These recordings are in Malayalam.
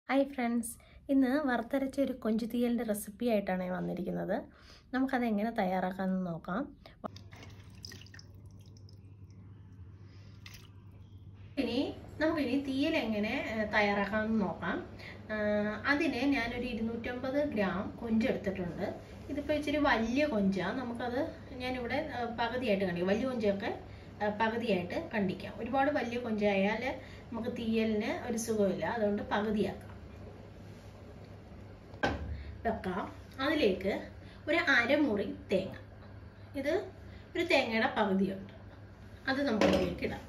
Hi friends, ഇന്ന് വറുത്തരച്ച ഒരു കൊഞ്ചു തീയലിന്റെ റെസിപ്പി ആയിട്ടാണ് ഞാൻ വന്നിരിക്കുന്നത്. നമുക്ക് അത് എങ്ങനെ തയ്യാറാക്കാമെന്ന് നോക്കാം. നമുക്കിനി തീയൽ എങ്ങനെ തയ്യാറാക്കാമെന്ന് നോക്കാം. അതിനെ ഞാനൊരു 250 ഗ്രാം കൊഞ്ച് എടുത്തിട്ടുണ്ട്. ഇതിപ്പോൾ ഇച്ചിരി വലിയ കൊഞ്ചാണ്. നമുക്കത് ഞാനിവിടെ പകുതിയായിട്ട് കണ്ടിക്കാം. വലിയ കൊഞ്ചൊക്കെ പകുതിയായിട്ട് കണ്ടിക്കാം. ഒരുപാട് വലിയ കൊഞ്ചായാൽ നമുക്ക് തീയലിന് ഒരു സുഖമില്ല. അതുകൊണ്ട് പകുതിയാക്കാം. വെക്കാം. അതിലേക്ക് ഒരു അരമുറി തേങ്ങ, ഇത് ഒരു തേങ്ങയുടെ പകുതിയുണ്ട്, അത് നമുക്കിതിലേക്ക് ഇടാം.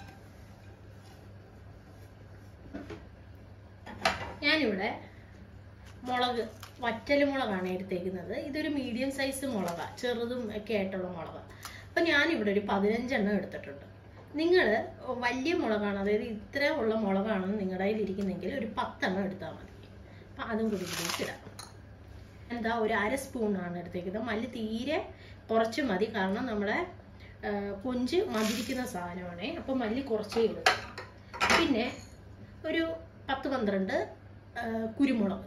ഞാനിവിടെ മുളക്, വറ്റൽമുളകാണ് എടുത്തേക്കുന്നത്. ഇതൊരു മീഡിയം സൈസ് മുളകാണ്, ചെറുതും ഒക്കെ ആയിട്ടുള്ള മുളകാണ്. അപ്പം ഞാനിവിടെ ഒരു 15 എണ്ണം എടുത്തിട്ടുണ്ട്. നിങ്ങൾ വലിയ മുളകാണ്, അതായത് ഇത്ര ഉള്ള മുളകാണെന്ന് നിങ്ങളുടെ കയ്യിൽ ഇരിക്കുന്നെങ്കിൽ ഒരു 10 എണ്ണം എടുത്താൽ മതി. അപ്പം അതും കൂടി ഇതിലേക്ക് ഇടാം. എന്താ ഒരു അര സ്പൂണാണ് എടുത്തേക്കുന്നത്. മല്ലി തീരെ കുറച്ച് മതി, കാരണം നമ്മുടെ കൊഞ്ച് മതിരിക്കുന്ന സാധനമാണ്. അപ്പോൾ മല്ലി കുറച്ചേ ഇടും. പിന്നെ ഒരു 10-12 കുരുമുളക്,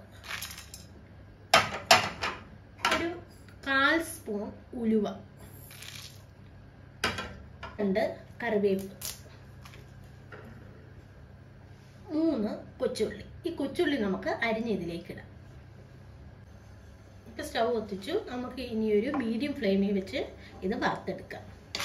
ഒരു 1/4 സ്പൂൺ ഉലുവ, 2 കറിവേപ്പ്, 3 കൊച്ചുള്ളി. ഈ കൊച്ചുള്ളി നമുക്ക് അരിഞ്ഞ് ഇതിലേക്ക് ഇടാം. സ്റ്റൗ കത്തിച്ചു. നമുക്ക് ഇനിയൊരു മീഡിയം ഫ്ലെയിമിൽ വെച്ച് ഇത് വറുത്തെടുക്കാം.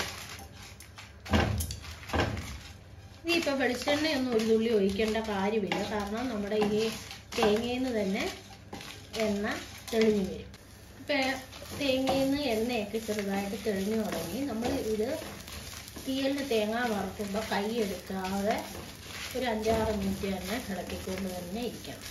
ഇനിയിപ്പോൾ വെളിച്ചെണ്ണയൊന്നും ഒരു തുള്ളി ഒഴിക്കേണ്ട കാര്യമില്ല, കാരണം നമ്മുടെ ഈ തേങ്ങയിൽ നിന്ന് തന്നെ എണ്ണ തെളിഞ്ഞു വരും. ഇപ്പം തേങ്ങയിൽ നിന്ന് എണ്ണയൊക്കെ ചെറുതായിട്ട് തെളിഞ്ഞു തുടങ്ങി. നമ്മൾ ഇത് തീയലിന് തേങ്ങ വറുക്കുമ്പോൾ കൈ എടുക്കാതെ ഒരു 5-6 മിനിറ്റ് തന്നെ ഇളക്കിക്കൊണ്ട് തന്നെ ഇരിക്കണം.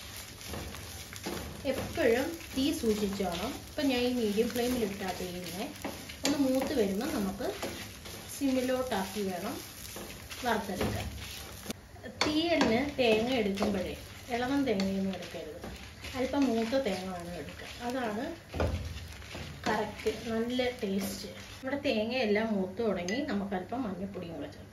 എപ്പോഴും തീ സൂക്ഷിച്ചോണം. ഇപ്പം ഞാൻ ഈ മീഡിയം ഫ്ലെയിമിൽ ഇട്ടാൽ തീയിനെ ഒന്ന് മൂത്ത് വരുമ്പോൾ നമുക്ക് സിമ്മിലോട്ടാക്കി വേണം വറുത്തെടുക്കാൻ. തീയലിന് തേങ്ങ എടുക്കുമ്പോഴേ ഇളവൻ തേങ്ങയൊന്നും എടുക്കരുത്, അല്പം മൂത്ത തേങ്ങ വേണം എടുക്കുക. അതാണ് കറക്റ്റ്, നല്ല ടേസ്റ്റ്. ഇവിടെ തേങ്ങയെല്ലാം മൂത്ത് തുടങ്ങി. നമുക്കല്പം മഞ്ഞൾപ്പൊടിയും കൂടെ ചേർക്കാം.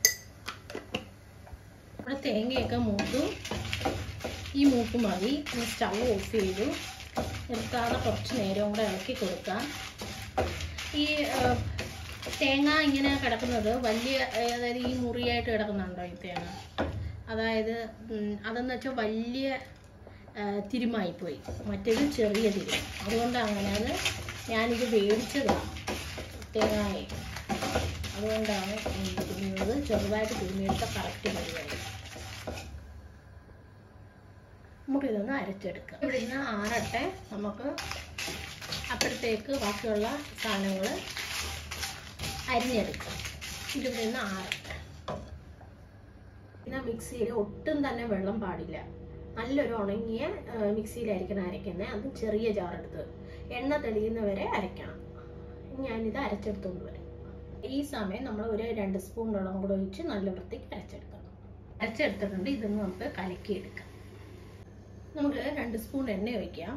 ഇവിടെ തേങ്ങയൊക്കെ മൂത്തു. ഈ മൂക്ക് മതി. സ്റ്റവ് ഓഫ് ചെയ്തു. നിർത്താതെ കുറച്ച് നേരം കൂടെ ഇളക്കി കൊടുക്കാം. ഈ തേങ്ങ ഇങ്ങനെ കിടക്കുന്നത് വലിയ, അതായത് ഈ മുറിയായിട്ട് കിടക്കുന്നുണ്ടോ ഈ തേങ്ങ, അതായത് അതെന്ന് വെച്ചാൽ വലിയ തിരുമായിപ്പോയി, മറ്റേത് ചെറിയ തിരും. അതുകൊണ്ട് അങ്ങനെയാണ് ഞാനിത് മേടിച്ചതാണ് തേങ്ങയെ. അതുകൊണ്ടാണ് തിരുമുന്നത്. ചെറുതായിട്ട് തിരുമിയെടുത്ത കറക്റ്റ് പരിപാടി. നമുക്കിതൊന്ന് അരച്ചെടുക്കാം. ഇവിടെ നിന്ന് ആറട്ടെ. നമുക്ക് അപ്പോഴത്തേക്ക് ബാക്കിയുള്ള സാധനങ്ങൾ അരിഞ്ഞെടുക്കാം. ഇതിവിടെ നിന്ന് ആറട്ടെ. പിന്നെ മിക്സിയിൽ ഒട്ടും തന്നെ വെള്ളം പാടില്ല. നല്ലൊരു ഉണങ്ങിയ മിക്സിയിലായിരിക്കണം അരയ്ക്കുന്നത്. അതും ചെറിയ ജാറെടുത്ത് എണ്ണ തെളിയുന്നവരെ അരയ്ക്കണം. ഞാനിത് അരച്ചെടുത്തുകൊണ്ട് വരാം. ഈ സമയം നമ്മൾ ഒരു 2 സ്പൂൺ വെള്ളം കൂടെ ഒഴിച്ച് നല്ല വൃത്തിക്ക് അരച്ചെടുക്കണം. അരച്ചെടുത്തിട്ടുണ്ട്. ഇതൊന്ന് നമുക്ക് കലക്കിയെടുക്കാം. നമുക്ക് 2 സ്പൂൺ എണ്ണ ഒഴിക്കാം.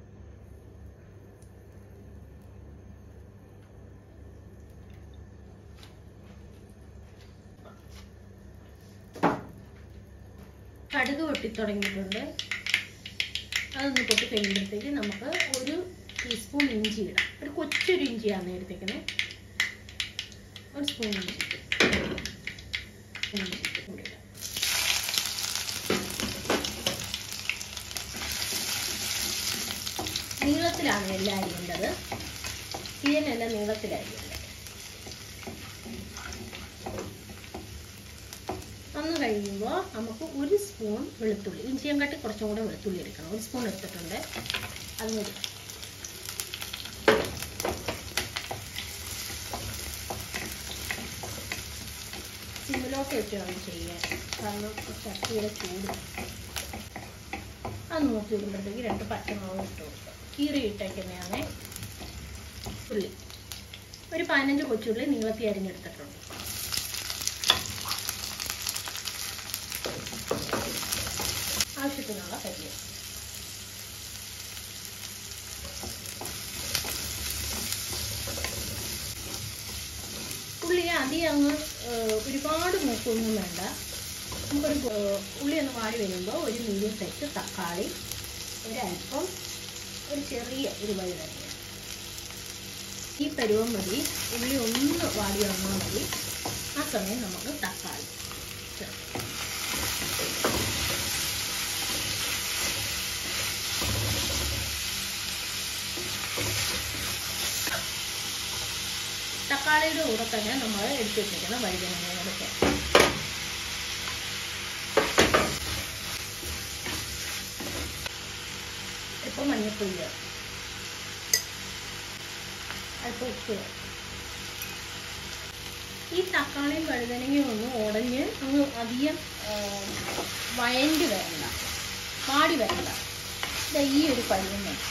കടുക് പൊട്ടിത്തുടങ്ങിയിട്ടുണ്ട്. അതൊന്ന് പൊട്ടി കഴിയുമ്പോഴത്തേക്ക് നമുക്ക് 1 ടീസ്പൂൺ ഇഞ്ചി ഇടാം. ഒരു കൊച്ചൊരു ഇഞ്ചിയാണ് എടുത്തേക്കുന്നത്. 1 സ്പൂൺ ഇഞ്ചി കൂടി ഇടാം. നീളത്തിലാണ് എല്ലാം അരിയേണ്ടത്. തീയലെല്ലാം നീളത്തിലരിയേണ്ടത്. വന്നു കഴിയുമ്പോൾ നമുക്ക് 1 സ്പൂൺ വെളുത്തുള്ളി, ഇഞ്ചിയും കാട്ടി കുറച്ചും കൂടെ വെളുത്തുള്ളി എടുക്കണം. 1 സ്പൂൺ എടുത്തിട്ടുണ്ട്. അതുകൂടി സിമ്മിലോട്ട് വെച്ച് വേണം ചെയ്യാൻ, കാരണം ചട്ടിയുടെ ചൂട്. അത് നോക്കി വരുമ്പോഴത്തേക്ക് 2 പച്ചമുളക് ഇട്ട് കൊടുക്കുക. കീറി ഇട്ടേക്കുന്നതാണ് ഉള്ളി. ഒരു 15 കൊച്ചുള്ളി നീളത്തി അരിഞ്ഞെടുത്തിട്ടുണ്ട്. ആവശ്യത്തിനുള്ള കരിവേപ്പില. ഉള്ളി അധികം അങ്ങ് ഒരുപാട് മൂക്കൊന്നും വേണ്ട. നമുക്കൊരു ഉള്ളി ഒന്ന് വാടി വരുമ്പോൾ ഒരു മീഡിയം സൈസ് തക്കാളി, ഒരൽപ്പം ഒരു ചെറിയ ഒരു വഴുതനങ്ങ. ഈ പരുവം മതി. ഉള്ളി ഒന്ന് വാടി വന്നാൽ മതി. ആ സമയം നമുക്ക് തക്കാളി ചേർക്കാം. തക്കാളിയുടെ കൂടെ തന്നെ നമ്മൾ എടുത്ത് വെച്ചിരിക്കുന്ന വഴുതനങ്ങയുടെ ചേർക്കാം. ഇപ്പോൾ മഞ്ഞൾപ്പൊടി ചേർക്കാം, അല്പം ഉപ്പ്. ഈ തക്കാളിയും വഴുതനങ്ങയും ഒന്ന് ഉടഞ്ഞ് അങ്ങ് അധികം വഴണ്ടി വരണ്ട, വാടി വരണ്ട. ഈ ഒരു പരുവം മതി.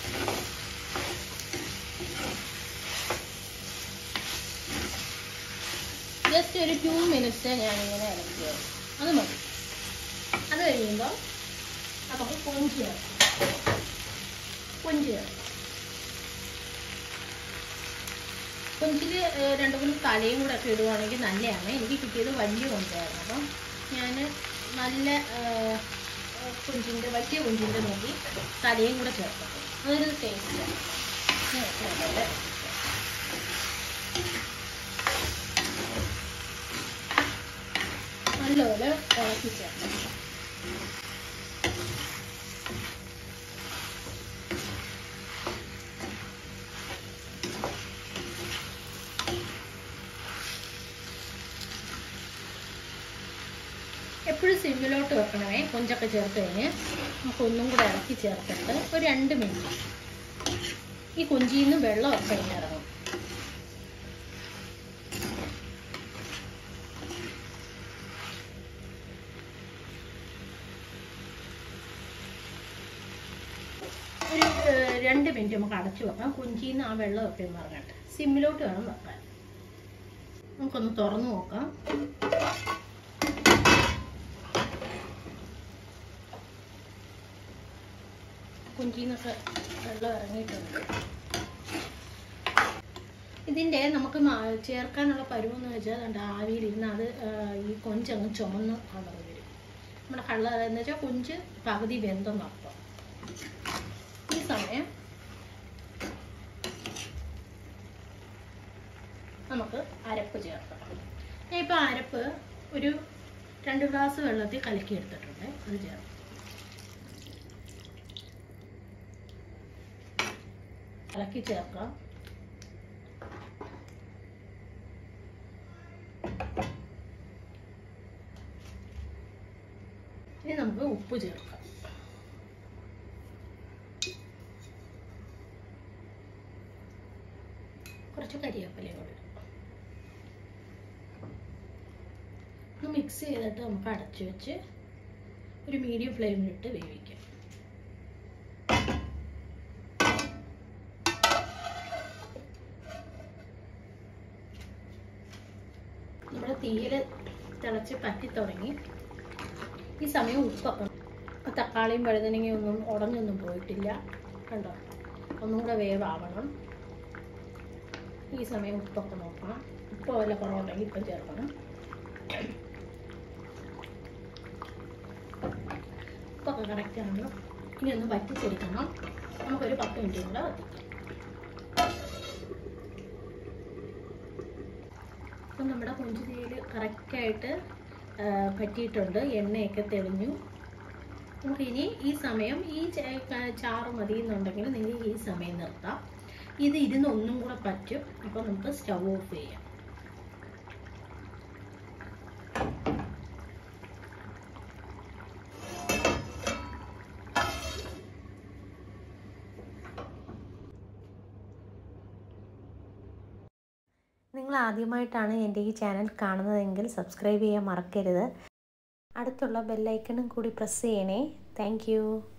ജസ്റ്റ് ഒരു 2 മിനിറ്റ്സ് ഞാനിങ്ങനെ ഇളക്കിയത്, അത് മതി. അത് കഴിയുമ്പോൾ നമുക്ക് കൊഞ്ച് ചേർക്കാം. കൊഞ്ചിൽ 2-3 തലയും കൂടെ ഒക്കെ ഇടുവാണെങ്കിൽ നല്ലതാണ്. എനിക്ക് കിട്ടിയത് വലിയ കൊഞ്ചായിരുന്നു. അപ്പം ഞാൻ നല്ല വലിയ കൊഞ്ചിൻ്റെ നോക്കി തലയും കൂടെ ചേർക്കാം. അതൊരു ടേസ്റ്റാണ്. നല്ലപോലെ ഇളക്കി ചേർക്കാം. എപ്പോഴും സിമ്മിലോട്ട് വെക്കണമേ. കൊഞ്ചൊക്കെ ചേർത്ത് കഴിഞ്ഞ് നമുക്ക് ഒന്നും കൂടെ ഇളക്കി ചേർത്തിട്ട് ഒരു 2 മിനിറ്റ് ഈ കൊഞ്ചിൽ നിന്ന് വെള്ളമൊക്കെ ഇറങ്ങും. ഒരു 2 മിനിറ്റ് നമുക്ക് അടച്ചു വെക്കാം. കൊഞ്ചിൽ നിന്ന് ആ വെള്ളമൊക്കെ ഒന്ന് ഇറങ്ങട്ടെ. സിമ്മിലോട്ട് വേണം വെക്കാൻ. നമുക്കൊന്ന് തുറന്നു നോക്കാം. കൊഞ്ചിൽ നിന്നൊക്കെ വെള്ളം ഇറങ്ങിയിട്ടുണ്ട്. ഇതിൻ്റെ നമുക്ക് ചേർക്കാനുള്ള പരുവെന്ന് വെച്ചാൽ അതുകൊണ്ട് ആവിയിലിരുന്ന് അത് ഈ കൊഞ്ചങ്ങ് ചുമന്ന് കളർ വരും. നമ്മുടെ കളർ എന്ന് വെച്ചാൽ കൊഞ്ച് പകുതി വെന്തെന്നർത്ഥം. ഈ സമയം നമുക്ക് അരപ്പ് ചേർക്കാം. ഞാൻ ഇപ്പോൾ അരപ്പ് ഒരു 2 ഗ്ലാസ് വെള്ളത്തിൽ കലക്കി എടുത്തിട്ടുണ്ട്. അത് ചേർക്കാം. ഇളക്കി ചേർക്കാം. ഇനി നമുക്ക് ഉപ്പ് ചേർക്കാം. കുറച്ച് കരിവേപ്പിലയും കൂടി ഒന്ന് മിക്സ് ചെയ്തിട്ട് നമുക്ക് അടച്ചു വെച്ച് ഒരു മീഡിയം ഫ്ലെയിമിലിട്ട് വേവിക്കാം. നമ്മുടെ തീയിൽ തിളച്ച് പറ്റി തുടങ്ങി. ഈ സമയം ഉപ്പൊക്കെ, തക്കാളിയും വഴുതനങ്ങയും ഒന്നും ഉടഞ്ഞൊന്നും പോയിട്ടില്ല, കണ്ടോ? ഒന്നും കൂടെ വേവാവണം. ഈ സമയം ഉപ്പൊക്കെ നോക്കണം. ഉപ്പ് വല്ല കുറവുണ്ടെങ്കിൽ ഇപ്പം ചേർക്കണം. ഉപ്പൊക്കെ കറക്റ്റാണ്. ഇനി ഒന്ന് വറ്റിച്ചെടുക്കണം. നമുക്കൊരു 10 മിനിറ്റ് കൂടെ വറ്റിക്കാം. അപ്പം നമ്മുടെ കൊഞ്ച് തീയിൽ കറക്റ്റായിട്ട് പറ്റിയിട്ടുണ്ട്. എണ്ണയൊക്കെ തെളിഞ്ഞു. നമുക്കിനി ഈ സമയം ഈ ചാറ് മതി എന്നുണ്ടെങ്കിൽ നിങ്ങൾക്ക് ഈ സമയം നിർത്താം. ഇത് ഇരുന്ന് ഒന്നും കൂടെ പറ്റും. അപ്പോൾ നമുക്ക് സ്റ്റൗ ഓഫ് ചെയ്യാം. നിങ്ങൾ ആദ്യമായിട്ടാണ് എൻ്റെ ഈ ചാനൽ കാണുന്നതെങ്കിൽ സബ്സ്ക്രൈബ് ചെയ്യാൻ മറക്കരുത്. അടുത്തുള്ള ബെല്ലൈക്കണും കൂടി പ്രസ് ചെയ്യണേ. Thank U.